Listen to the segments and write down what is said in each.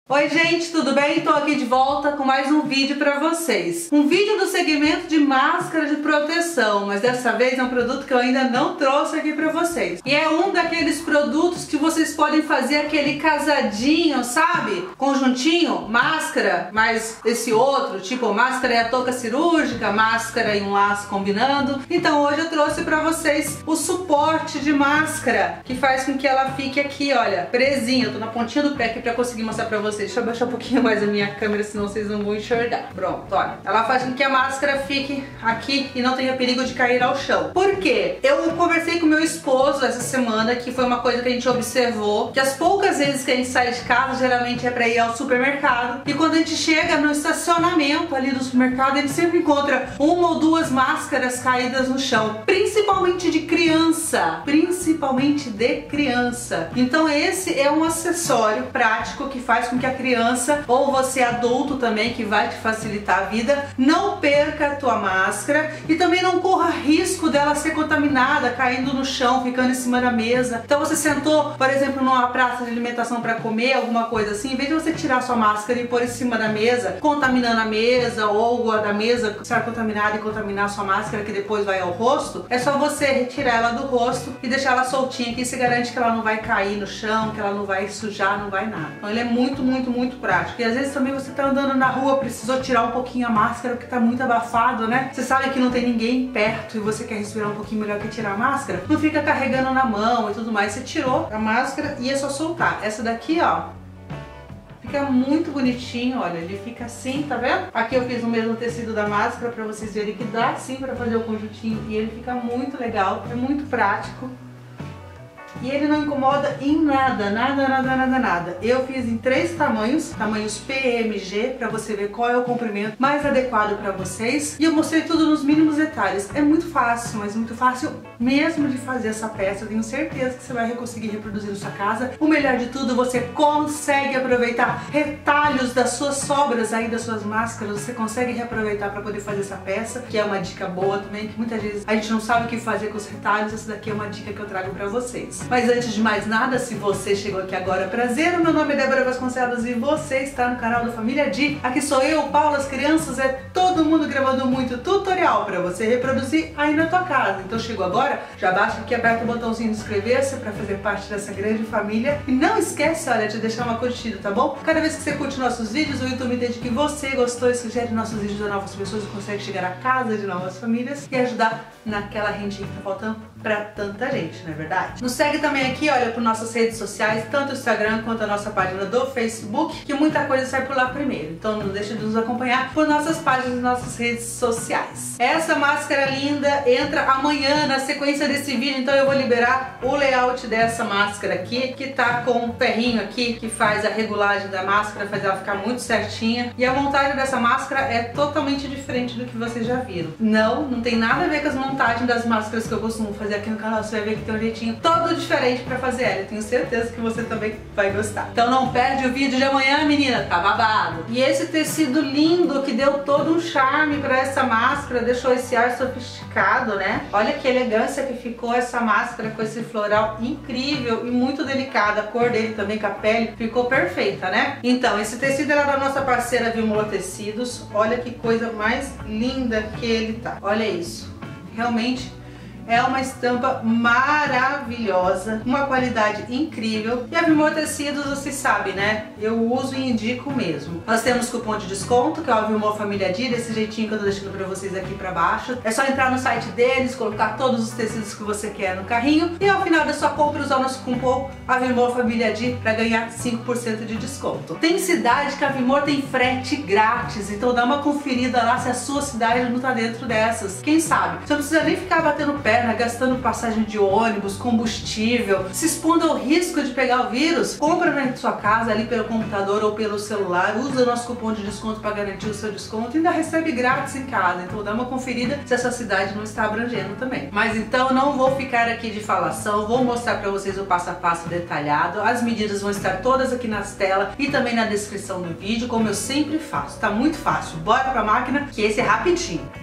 Oi gente, tudo bem? Tô aqui de volta com mais um vídeo pra vocês. Um vídeo do segmento de máscara de proteção, mas dessa vez é um produto que eu ainda não trouxe aqui pra vocês. E é um daqueles produtos que vocês podem fazer aquele casadinho, sabe? Conjuntinho, máscara, mais esse outro, tipo máscara e a touca cirúrgica, máscara e um laço combinando. Então hoje eu trouxe pra vocês o suporte de máscara, que faz com que ela fique aqui, olha, presinha. Eu tô na pontinha do pé aqui pra conseguir mostrar pra vocês. Deixa eu abaixar um pouquinho mais a minha câmera, senão vocês não vão enxergar. Pronto, olha. Ela faz com que a máscara fique aqui e não tenha perigo de cair ao chão. Por quê? Eu conversei com meu esposo essa semana, que foi uma coisa que a gente observou, que as poucas vezes que a gente sai de casa, geralmente é pra ir ao supermercado. E quando a gente chega no estacionamento ali do supermercado, a gente sempre encontra uma ou duas máscaras caídas no chão. Principalmente de criança. Principalmente de criança. Então esse é um acessório prático que faz com que a criança, ou você adulto também, que vai te facilitar a vida, não perca a tua máscara e também não corra risco dela ser contaminada, caindo no chão, ficando em cima da mesa. Então você sentou, por exemplo, numa praça de alimentação para comer, alguma coisa assim, em vez de você tirar sua máscara e pôr em cima da mesa, contaminando a mesa, ou a da mesa estar contaminada e contaminar a sua máscara, que depois vai ao rosto, é só você retirar ela do rosto e deixar ela soltinha, que se garante que ela não vai cair no chão, que ela não vai sujar, não vai nada. Então ele é muito prático. E às vezes também você tá andando na rua, precisou tirar um pouquinho a máscara porque tá muito abafado, né? Você sabe que não tem ninguém perto e você quer respirar um pouquinho melhor que tirar a máscara? Não fica carregando na mão e tudo mais. Você tirou a máscara e é só soltar. Essa daqui, ó, fica muito bonitinho, olha, ele fica assim, tá vendo? Aqui eu fiz o mesmo tecido da máscara pra vocês verem que dá sim pra fazer o conjuntinho e ele fica muito legal, é muito prático. E ele não incomoda em nada, nada. Eu fiz em 3 tamanhos PMG, pra você ver qual é o comprimento mais adequado pra vocês. E eu mostrei tudo nos mínimos detalhes. É muito fácil, mas muito fácil mesmo de fazer essa peça. Eu tenho certeza que você vai conseguir reproduzir na sua casa. O melhor de tudo, você consegue aproveitar retalhos das suas sobras aí, das suas máscaras. Você consegue reaproveitar pra poder fazer essa peça, que é uma dica boa também, que muitas vezes a gente não sabe o que fazer com os retalhos. Essa daqui é uma dica que eu trago pra vocês. Mas antes de mais nada, se você chegou aqui agora, prazer, o meu nome é Débora Vasconcelos e você está no canal da Família Di. Aqui sou eu, Paula, as crianças, é todo mundo gravando muito tutorial para você reproduzir aí na tua casa. Então chegou agora, já baixa aqui, aperta o botãozinho de inscrever-se para fazer parte dessa grande família. E não esquece, olha, de deixar uma curtida, tá bom? Cada vez que você curte nossos vídeos, o YouTube entende que você gostou e sugere nossos vídeos a novas pessoas e consegue chegar à casa de novas famílias e ajudar naquela rendinha que tá faltando pra tanta gente, não é verdade? Nos segue também aqui, olha, por nossas redes sociais, tanto o Instagram quanto a nossa página do Facebook, que muita coisa sai por lá primeiro. Então não deixe de nos acompanhar por nossas páginas e nossas redes sociais. Essa máscara linda entra amanhã na sequência desse vídeo, então eu vou liberar o layout dessa máscara aqui, que tá com um ferrinho aqui que faz a regulagem da máscara, faz ela ficar muito certinha. E a montagem dessa máscara é totalmente diferente do que vocês já viram. Não tem nada a ver com as montagens das máscaras que eu costumo fazer aqui no canal. Você vai ver que tem um jeitinho todo diferente pra fazer ela. Eu tenho certeza que você também vai gostar. Então não perde o vídeo de amanhã, menina, tá babado. E esse tecido lindo que deu todo um charme pra essa máscara, deixou esse ar sofisticado, né? Olha que elegância que ficou essa máscara com esse floral incrível e muito delicada. A cor dele também com a pele ficou perfeita, né? Então, esse tecido era da nossa parceira Vilmor Tecidos. Olha que coisa mais linda que ele tá. Olha isso. Realmente é uma estampa maravilhosa, uma qualidade incrível. E a Vilmor Tecidos, vocês sabem, né? Eu uso e indico mesmo. Nós temos cupom de desconto, que é o Vilmor Família Di, desse jeitinho que eu tô deixando pra vocês aqui pra baixo. É só entrar no site deles, colocar todos os tecidos que você quer no carrinho e ao final da sua compra usar o nosso cupom a Vilmor Família Di pra ganhar 5% de desconto. Tem cidade que a Vilmor tem frete grátis, então dá uma conferida lá se a sua cidade não tá dentro dessas. Quem sabe? Você não precisa nem ficar batendo pé, gastando passagem de ônibus, combustível, se expondo ao risco de pegar o vírus. Compra na sua casa ali pelo computador ou pelo celular, usa o nosso cupom de desconto para garantir o seu desconto e ainda recebe grátis em casa. Então dá uma conferida se essa cidade não está abrangendo também. Mas então não vou ficar aqui de falação, vou mostrar para vocês o passo a passo detalhado. As medidas vão estar todas aqui nas telas e também na descrição do vídeo, como eu sempre faço. Tá muito fácil. Bora pra máquina que esse é rapidinho. Então vamos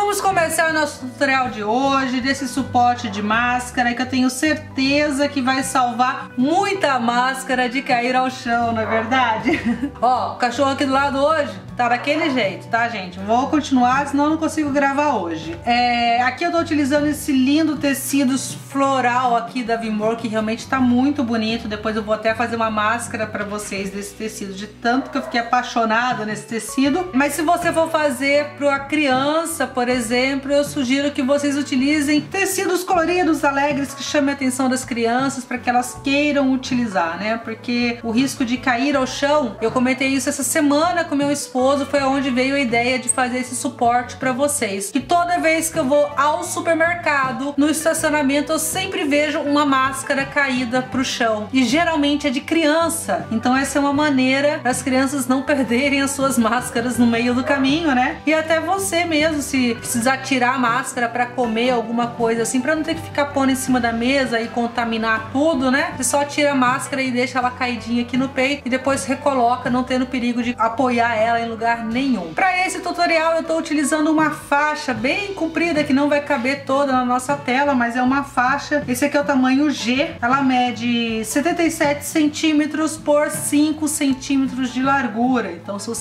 vamos começar o nosso tutorial de hoje, desse suporte de máscara que eu tenho certeza que vai salvar muita máscara de cair ao chão, não é verdade? Ó, o cachorro aqui do lado hoje tá daquele jeito, tá, gente? Vou continuar, senão eu não consigo gravar hoje. Aqui eu tô utilizando esse lindo tecido floral aqui da Vimor, que realmente tá muito bonito. Depois eu vou até fazer uma máscara pra vocês desse tecido, de tanto que eu fiquei apaixonada nesse tecido. Mas se você for fazer pra criança, por exemplo, eu sugiro que vocês utilizem tecidos coloridos, alegres, que chamem a atenção das crianças, para que elas queiram utilizar, né? Porque o risco de cair ao chão, eu comentei isso essa semana com meu esposo, foi onde veio a ideia de fazer esse suporte para vocês. Que toda vez que eu vou ao supermercado, no estacionamento, eu sempre vejo uma máscara caída pro chão. E geralmente é de criança. Então essa é uma maneira das crianças não perderem as suas máscaras no meio do caminho, né? E até você mesmo, se precisar tirar a máscara para comer alguma coisa assim, para não ter que ficar pondo em cima da mesa e contaminar tudo, né? Você só tira a máscara e deixa ela caidinha aqui no peito e depois recoloca, não tendo perigo de apoiar ela em lugar nenhum. Para esse tutorial eu estou utilizando uma faixa bem comprida que não vai caber toda na nossa tela, mas é uma faixa. Esse aqui é o tamanho G. Ela mede 77 centímetros por 5 centímetros de largura. Então são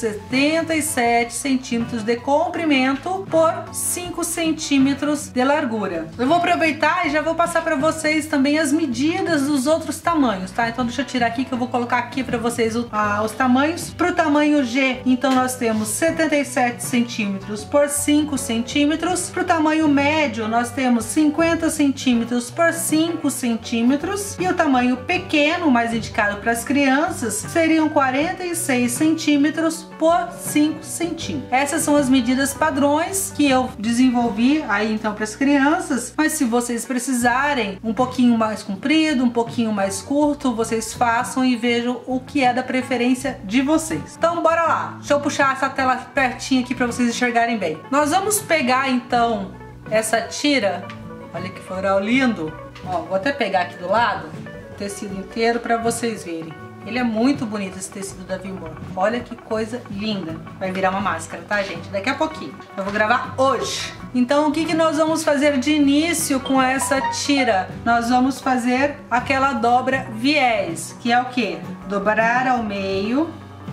77 centímetros de comprimento por 5 centímetros de largura. Eu vou aproveitar e já vou passar para vocês também as medidas dos outros tamanhos, tá? Então deixa eu tirar aqui que eu vou colocar aqui para vocês os tamanhos. Para o tamanho G, então nós temos 77 centímetros por 5 centímetros. Para o tamanho médio, nós temos 50 centímetros por 5 centímetros. E o tamanho pequeno, mais indicado para as crianças, seriam 46 centímetros por 5 centímetros. Essas são as medidas padrões que eu desenvolvi aí então para as crianças. Mas se vocês precisarem um pouquinho mais comprido, um pouquinho mais curto, vocês façam e vejam o que é da preferência de vocês. Então bora lá. Deixa eu puxar essa tela pertinho aqui para vocês enxergarem bem. Nós vamos pegar então essa tira. Olha que floral lindo. Ó, vou até pegar aqui do lado o tecido inteiro para vocês verem. Ele é muito bonito, esse tecido da Vimor. Olha que coisa linda. Vai virar uma máscara, tá, gente? Daqui a pouquinho. Eu vou gravar hoje. Então, o que nós vamos fazer de início com essa tira? Nós vamos fazer aquela dobra viés, que é o quê? Dobrar ao meio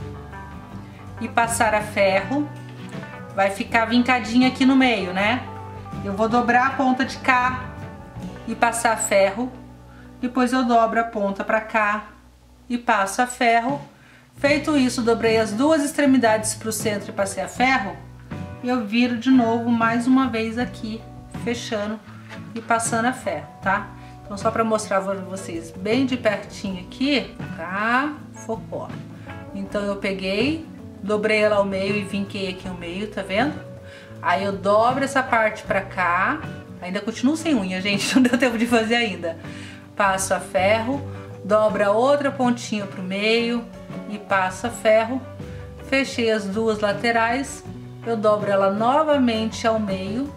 e passar a ferro. Vai ficar vincadinho aqui no meio, né? Eu vou dobrar a ponta de cá e passar ferro. Depois eu dobro a ponta pra cá e passo a ferro. Feito isso, dobrei as duas extremidades pro centro e passei a ferro. Eu viro de novo mais uma vez aqui, fechando e passando a ferro, tá? Então só pra mostrar pra vocês bem de pertinho aqui, tá? Focou. Então eu peguei, dobrei ela ao meio e vinquei aqui ao meio, tá vendo? Aí eu dobro essa parte pra cá, ainda continuo sem unha, gente, não deu tempo de fazer ainda. Passo a ferro, dobro a outra pontinha pro meio e passo a ferro. Fechei as duas laterais, eu dobro ela novamente ao meio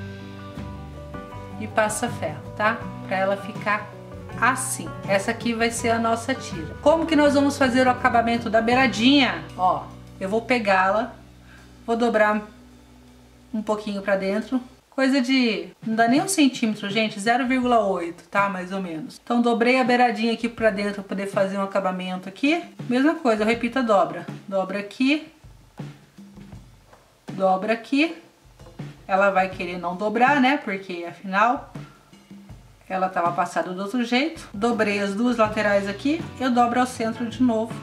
e passo a ferro, tá? Pra ela ficar assim. Essa aqui vai ser a nossa tira. Como que nós vamos fazer o acabamento da beiradinha? Ó, eu vou pegá-la, vou dobrar um pouquinho pra dentro, coisa de, não dá nem 1 centímetro, gente, 0,8, tá, mais ou menos. Então dobrei a beiradinha aqui pra dentro pra poder fazer um acabamento aqui. Mesma coisa, eu repito a dobra. Dobra aqui, dobra aqui. Ela vai querer não dobrar, né, porque afinal ela tava passada do outro jeito. Dobrei as duas laterais aqui, eu dobro ao centro de novo,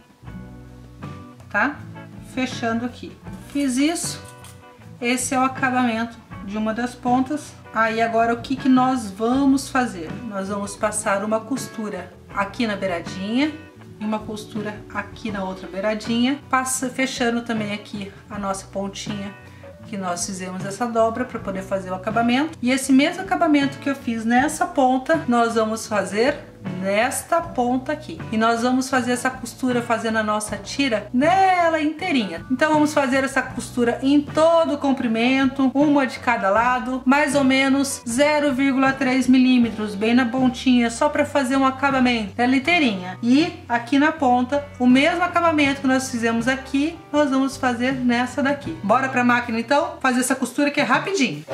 tá? Fechando aqui. Fiz isso. Esse é o acabamento de uma das pontas. Aí agora o que nós vamos fazer? Nós vamos passar uma costura aqui na beiradinha e uma costura aqui na outra beiradinha, fechando também aqui a nossa pontinha que nós fizemos essa dobra para poder fazer o acabamento. E esse mesmo acabamento que eu fiz nessa ponta, nós vamos fazer nesta ponta aqui. E nós vamos fazer essa costura fazendo a nossa tira nela inteirinha. Então vamos fazer essa costura em todo o comprimento, uma de cada lado, mais ou menos 0,3 milímetros, bem na pontinha, só para fazer um acabamento dela inteirinha. E aqui na ponta, o mesmo acabamento que nós fizemos aqui, nós vamos fazer nessa daqui. Bora pra máquina então, fazer essa costura que é rapidinho.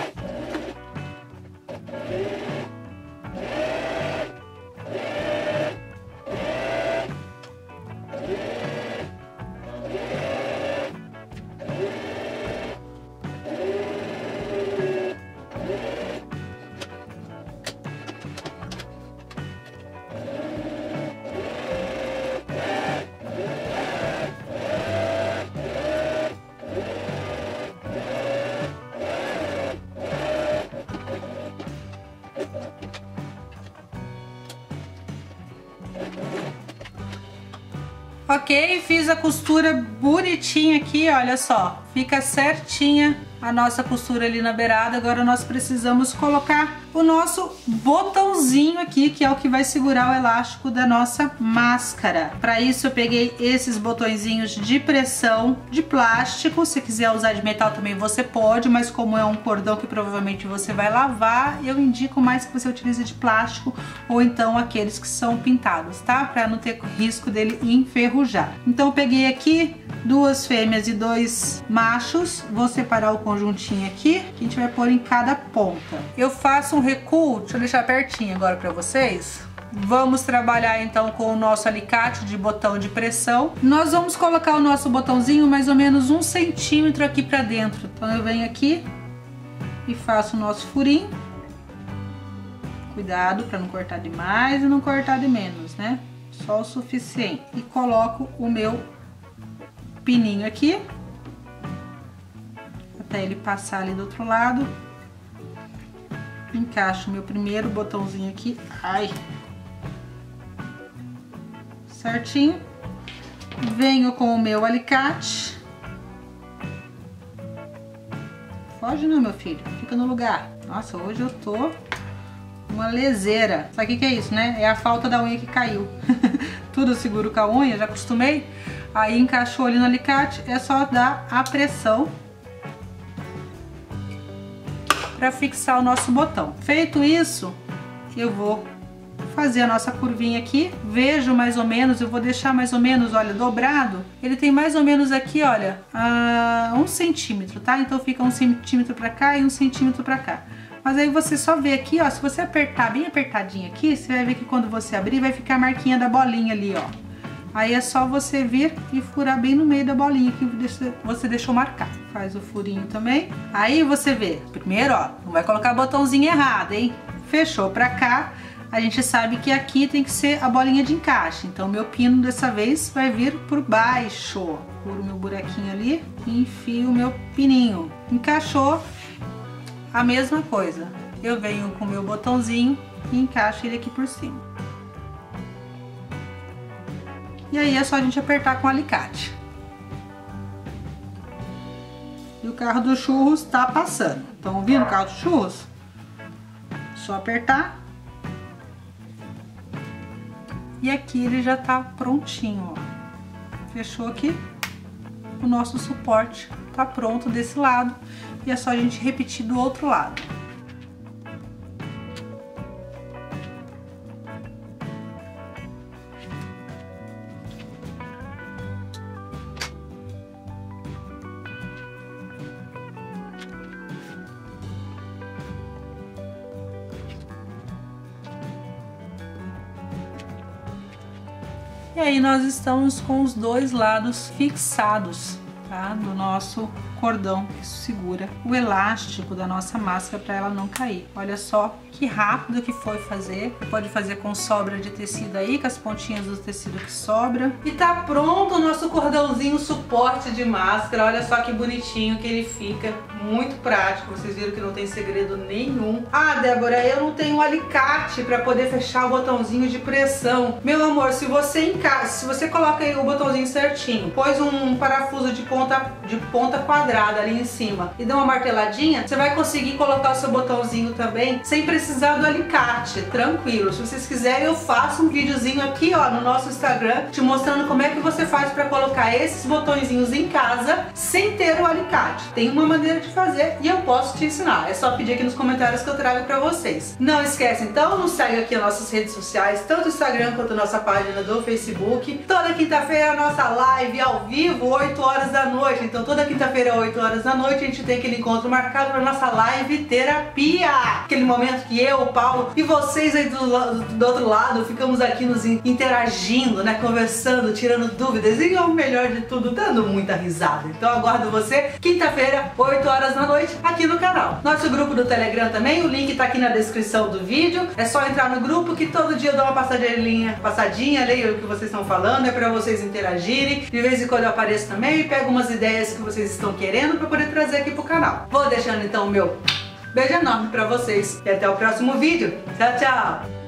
Ok, fiz a costura bonitinha aqui, olha só, fica certinha a nossa costura ali na beirada. Agora nós precisamos colocar o nosso botãozinho aqui, que é o que vai segurar o elástico da nossa máscara. Para isso eu peguei esses botõezinhos de pressão de plástico. Se quiser usar de metal também você pode, mas como é um cordão que provavelmente você vai lavar, eu indico mais que você utilize de plástico ou então aqueles que são pintados, tá? Para não ter risco dele enferrujar. Então eu peguei aqui 2 fêmeas e 2 machos, vou separar o conjuntinho aqui, que a gente vai pôr em cada ponta. Eu faço um recuo, deixa eu deixar pertinho agora para vocês. Vamos trabalhar então com o nosso alicate de botão de pressão. Nós vamos colocar o nosso botãozinho mais ou menos 1 centímetro aqui para dentro. Então eu venho aqui e faço o nosso furinho. Cuidado para não cortar demais e não cortar de menos, né? Só o suficiente. E coloco o meu pininho aqui até ele passar ali do outro lado. Encaixo o meu primeiro botãozinho aqui, ai, certinho. Venho com o meu alicate. Foge não, meu filho, fica no lugar. Nossa, hoje eu tô uma leseira. Sabe o que é isso, né? É a falta da unha que caiu. Tudo eu seguro com a unha, já acostumei. Aí encaixou ali no alicate, é só dar a pressão para fixar o nosso botão. Feito isso, eu vou fazer a nossa curvinha aqui. Vejo mais ou menos, eu vou deixar mais ou menos, olha, dobrado. Ele tem mais ou menos aqui, olha, 1 centímetro, tá? Então fica 1 centímetro para cá e 1 centímetro para cá. Mas aí você só vê aqui, ó, se você apertar bem apertadinho aqui, você vai ver que quando você abrir vai ficar a marquinha da bolinha ali, ó. Aí é só você vir e furar bem no meio da bolinha que você deixou marcar. Faz o furinho também. Aí você vê, primeiro, ó, não vai colocar botãozinho errado, hein? Fechou pra cá, a gente sabe que aqui tem que ser a bolinha de encaixe. Então meu pino dessa vez vai vir por baixo. Furo meu buraquinho ali e enfio o meu pininho. Encaixou, a mesma coisa. Eu venho com o meu botãozinho e encaixo ele aqui por cima. E aí é só a gente apertar com o alicate. E o carro dos churros tá passando. Estão ouvindo o carro dos churros? Só apertar. E aqui ele já tá prontinho, ó. Fechou aqui. O nosso suporte tá pronto desse lado. E é só a gente repetir do outro lado. E aí nós estamos com os 2 lados fixados, tá? Do nosso cordão que segura o elástico da nossa máscara para ela não cair. Olha só que rápido que foi fazer. Pode fazer com sobra de tecido aí, com as pontinhas do tecido que sobra. E tá pronto o nosso cordãozinho suporte de máscara. Olha só que bonitinho que ele fica. Muito prático, vocês viram que não tem segredo nenhum. Ah, Débora, eu não tenho um alicate para poder fechar o botãozinho de pressão. Meu amor, se você coloca aí o botãozinho certinho, pôs um parafuso de ponta ponta quadrada ali em cima e dá uma marteladinha, você vai conseguir colocar o seu botãozinho também sem precisar do alicate, tranquilo. Se vocês quiserem, eu faço um videozinho aqui, ó, no nosso Instagram, te mostrando como é que você faz para colocar esses botõezinhos em casa sem ter o alicate. Tem uma maneira de fazer e eu posso te ensinar. É só pedir aqui nos comentários que eu trago para vocês. Não esquece então, nos segue aqui nas nossas redes sociais, tanto o Instagram quanto a nossa página do Facebook. Toda quinta-feira a nossa live ao vivo, 8 horas da noite. Então toda quinta-feira, 8 horas da noite, a gente tem aquele encontro marcado para nossa live terapia. Aquele momento que eu, o Paulo e vocês aí do outro lado ficamos aqui nos interagindo, né, conversando, tirando dúvidas e, o melhor de tudo, dando muita risada. Então aguardo você quinta-feira, 8 horas da noite, aqui no canal. Nosso grupo do Telegram também, o link tá aqui na descrição do vídeo. É só entrar no grupo que todo dia eu dou uma passadinha, leio o que vocês estão falando, é pra vocês interagirem. De vez em quando eu apareço também e pego umas ideias que vocês estão querendo pra poder trazer aqui pro canal. Vou deixando então o meu beijo enorme pra vocês e até o próximo vídeo. Tchau, tchau!